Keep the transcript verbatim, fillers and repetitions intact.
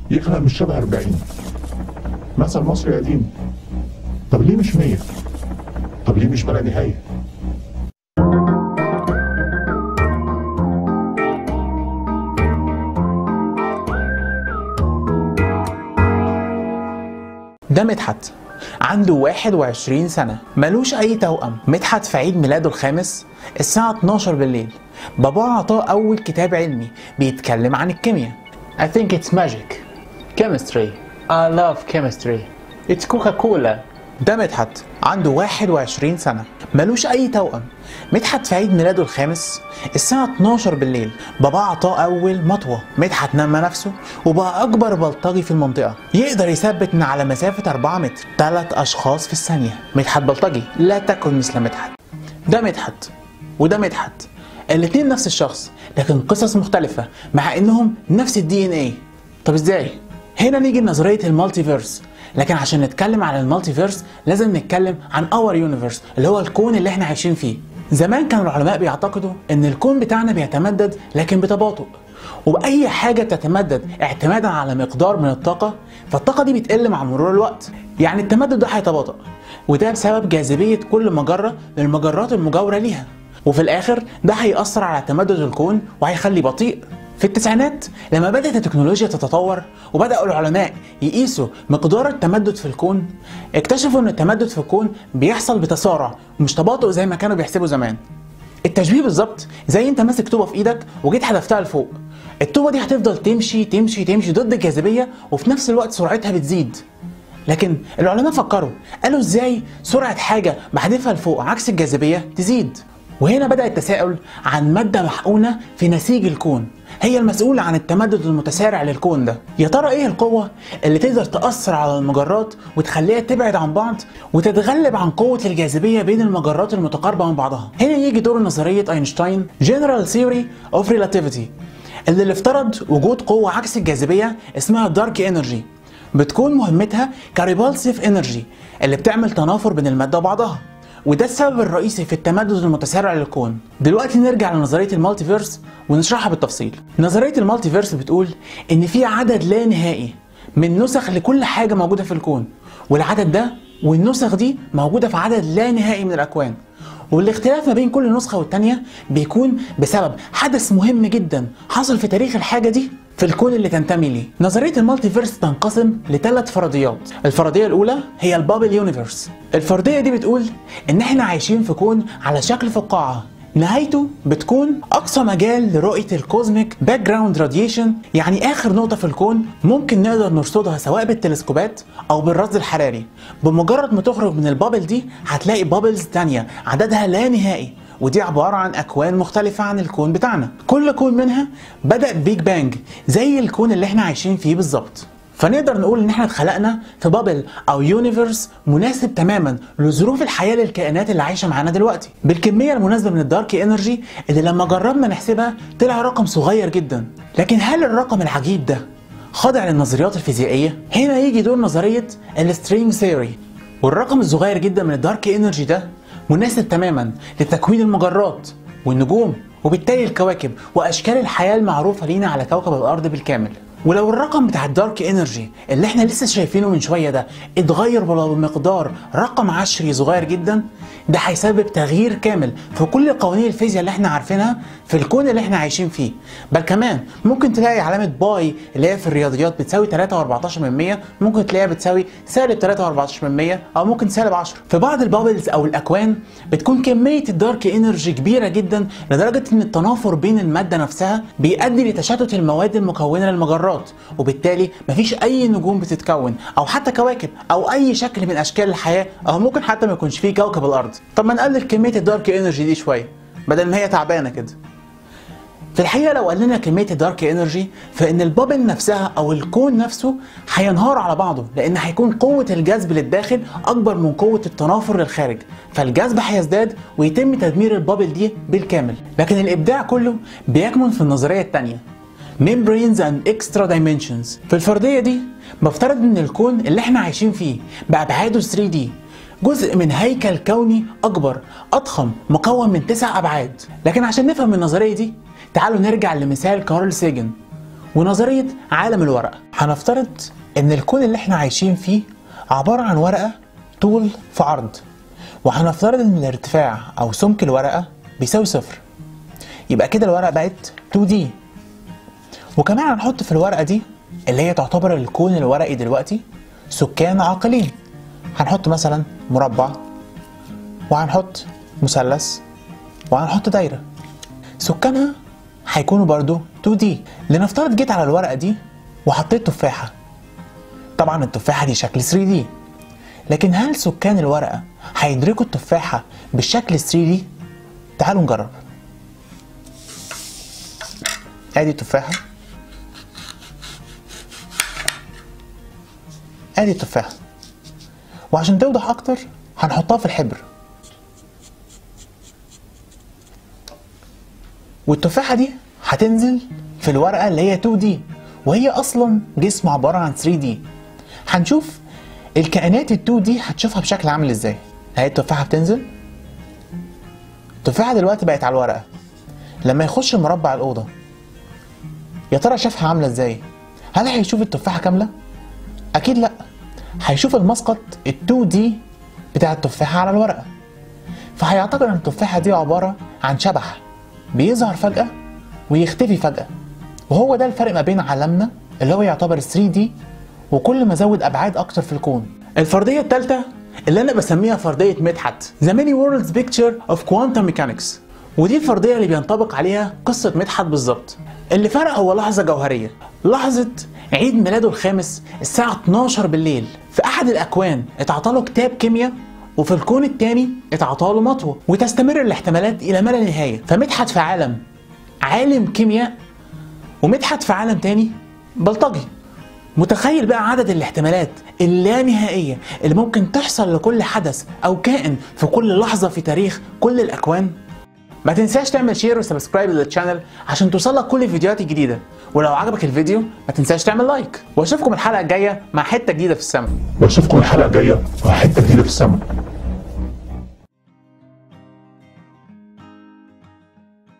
يخلق مش شبه أربعين. مثل مصري قديم. طب ليه مش مية؟ طب ليه مش بلا نهاية؟ ده مدحت عنده واحد وعشرين سنة، ملوش أي توأم. مدحت في عيد ميلاده الخامس الساعة اتناشر بالليل باباه عطاه أول كتاب علمي بيتكلم عن الكيمياء. I think it's magic. Chemistry. I love chemistry. It's Coca-Cola. ده مدحت عنده واحد وعشرين سنة، ملوش أي توأم. مدحت في عيد ميلاده الخامس الساعة اتناشر بالليل باباه عطاه أول مطوة. مدحت نمى نفسه وبقى أكبر بلطجي في المنطقة، يقدر يثبت من على مسافة أربعة متر ثلاث أشخاص في الثانية. مدحت بلطجي لا تكن مثل مدحت. ده مدحت وده مدحت، الاتنين نفس الشخص لكن قصص مختلفة مع إنهم نفس الدي إن إيه. طب إزاي؟ هنا نيجي لنظرية المالتيفيرس. لكن عشان نتكلم عن المالتيفيرس لازم نتكلم عن اور يونيفرس اللي هو الكون اللي احنا عايشين فيه. زمان كان العلماء بيعتقدوا ان الكون بتاعنا بيتمدد لكن بتباطؤ، وبأي حاجة بتتمدد اعتمادا على مقدار من الطاقة فالطاقة دي بتقل مع مرور الوقت. يعني التمدد ده هيتباطأ، وده بسبب جاذبية كل مجرة للمجرات المجاورة ليها، وفي الآخر ده هيأثر على تمدد الكون وهيخليه بطيء. في التسعينات لما بدأت التكنولوجيا تتطور وبدأوا العلماء يقيسوا مقدار التمدد في الكون، اكتشفوا ان التمدد في الكون بيحصل بتسارع مش تباطؤ زي ما كانوا بيحسبوا زمان. التشبيه بالظبط زي انت ماسك طوبة في ايدك وجيت حدفتها لفوق، الطوبة دي هتفضل تمشي تمشي تمشي ضد الجاذبية وفي نفس الوقت سرعتها بتزيد. لكن العلماء فكروا قالوا ازاي سرعة حاجة بحدفها لفوق عكس الجاذبية تزيد؟ وهنا بدأ التساؤل عن مادة محقونة في نسيج الكون هي المسؤولة عن التمدد المتسارع للكون ده. يا ترى ايه القوة اللي تقدر تأثر على المجرات وتخليها تبعد عن بعض وتتغلب عن قوة الجاذبية بين المجرات المتقاربة من بعضها؟ هنا يجي دور نظرية اينشتاين General Theory of Relativity اللي, اللي افترض وجود قوة عكس الجاذبية اسمها دارك انرجي، بتكون مهمتها كريبالسيف انرجي اللي بتعمل تنافر بين المادة وبعضها، وده السبب الرئيسي في التمدد المتسارع للكون. دلوقتي نرجع لنظرية المالتيفيرس ونشرحها بالتفصيل. نظرية المالتيفيرس بتقول ان في عدد لا نهائي من نسخ لكل حاجة موجودة في الكون، والعدد ده والنسخ دي موجودة في عدد لا نهائي من الأكوان، والاختلاف ما بين كل نسخة والتانية بيكون بسبب حدث مهم جدا حصل في تاريخ الحاجة دي في الكون اللي تنتمي ليه. نظرية المالتيفيرس تنقسم لثلاث فرضيات. الفرضية الأولى هي البابل يونيفرس. الفرضية دي بتقول إن إحنا عايشين في كون على شكل فقاعة نهايته بتكون أقصى مجال لرؤية الكوزميك باك جراوند راديشن، يعني آخر نقطة في الكون ممكن نقدر نرصدها سواء بالتلسكوبات أو بالرصد الحراري. بمجرد ما تخرج من البابل دي هتلاقي بابلز تانية عددها لا نهائي، ودي عبارة عن أكوان مختلفة عن الكون بتاعنا. كل كون منها بدأ بيج بانج زي الكون اللي احنا عايشين فيه بالظبط. فنقدر نقول ان احنا اتخلقنا في بابل او يونيفرس مناسب تماما لظروف الحياة للكائنات اللي عايشة معانا دلوقتي، بالكمية المناسبة من الدارك انرجي اللي لما جربنا نحسبها طلع رقم صغير جدا. لكن هل الرقم العجيب ده خاضع للنظريات الفيزيائية؟ هنا يجي دور نظرية السترينج ثيوري، والرقم الصغير جدا من الدارك انرجي ده مناسب تماما لتكوين المجرات والنجوم وبالتالي الكواكب واشكال الحياة المعروفة لينا على كوكب الارض بالكامل. ولو الرقم بتاع الدارك انرجي اللي احنا لسه شايفينه من شوية ده اتغير ولو بمقدار رقم عشري صغير جدا، ده هيسبب تغيير كامل في كل قوانين الفيزياء اللي احنا عارفينها في الكون اللي احنا عايشين فيه. بل كمان ممكن تلاقي علامة باي اللي هي في الرياضيات بتساوي ثلاثة وأربعتاشر من مية، ممكن تلاقيها بتساوي سالب ثلاثة وأربعتاشر من مية او ممكن سالب عشرة. في بعض البابلز او الاكوان بتكون كمية الدارك انرجي كبيرة جدا لدرجة ان التنافر بين المادة نفسها بيؤدي لتشتت المواد المكونة للمجرات، وبالتالي مفيش اي نجوم بتتكون او حتى كواكب او اي شكل من اشكال الحياه، او ممكن حتى ما يكونش فيه كوكب الارض. طب ما نقلل كميه الدارك انرجي دي شويه بدل ما هي تعبانه كده. في الحقيقه لو قللنا كميه الدارك انرجي فان البابل نفسها او الكون نفسه هينهار على بعضه، لان هيكون قوه الجذب للداخل اكبر من قوه التنافر للخارج، فالجذب هيزداد ويتم تدمير البابل دي بالكامل. لكن الابداع كله بيكمن في النظريه الثانيه Membranes and Extra Dimensions. في الفرضية دي بفترض ان الكون اللي احنا عايشين فيه بأبعاده ثري دي جزء من هيكل كوني أكبر أضخم مكون من تسع أبعاد. لكن عشان نفهم النظرية دي تعالوا نرجع لمثال كارل سيجن ونظرية عالم الورقة. هنفترض ان الكون اللي احنا عايشين فيه عبارة عن ورقة طول في عرض، وهنفترض ان الارتفاع او سمك الورقة بيساوي صفر. يبقى كده الورقة بقت تو دي. وكمان هنحط في الورقة دي اللي هي تعتبر الكون الورقي دلوقتي سكان عاقلين. هنحط مثلا مربع، وهنحط مثلث، وهنحط دايرة. سكانها هيكونوا برضو تو دي. لنفترض جيت على الورقة دي وحطيت تفاحة. طبعا التفاحة دي شكل ثري دي، لكن هل سكان الورقة هيدركوا التفاحة بالشكل ثري دي؟ تعالوا نجرب. ادي التفاحة، ادي التفاحة، وعشان توضح اكتر هنحطها في الحبر. والتفاحة دي هتنزل في الورقة اللي هي تو دي، وهي اصلا جسم عبارة عن ثري دي. هنشوف الكائنات ال تو دي هتشوفها بشكل عامل ازاي. اهي التفاحة بتنزل. التفاحة دلوقتي بقت على الورقة. لما يخش المربع الأوضة يا ترى شافها عاملة ازاي؟ هل هيشوف التفاحة كاملة؟ أكيد لأ، هيشوف المسقط ال تو دي بتاع التفاحة على الورقة. فهيعتقد ان التفاحة دي عبارة عن شبح بيظهر فجأة ويختفي فجأة. وهو ده الفرق ما بين عالمنا اللي هو يعتبر ثري دي وكل ما زود أبعاد أكتر في الكون. الفرضية الثالثة اللي أنا بسميها فرضية مدحت The Many Worlds Picture of Quantum Mechanics، ودي الفرضية اللي بينطبق عليها قصة مدحت بالظبط. اللي فرق هو لحظة جوهرية، لحظة عيد ميلاده الخامس الساعة اتناشر بالليل. في أحد الأكوان اتعطاله كتاب كيمياء، وفي الكون التاني اتعطاله مطوة، وتستمر الاحتمالات إلى ما لا نهاية. فمدحت في عالم عالم كيمياء، ومدحت في عالم تاني بلطجي. متخيل بقى عدد الاحتمالات اللانهائية اللي ممكن تحصل لكل حدث أو كائن في كل لحظة في تاريخ كل الأكوان؟ ما تنساش تعمل شير وسبسكرايب للشانل عشان توصلك كل الفيديوهات الجديدة، ولو عجبك الفيديو ما تنساش تعمل لايك. واشوفكم الحلقة الجاية مع حتة جديدة في السما. واشوفكم الحلقة الجاية مع حتة جديدة في السما.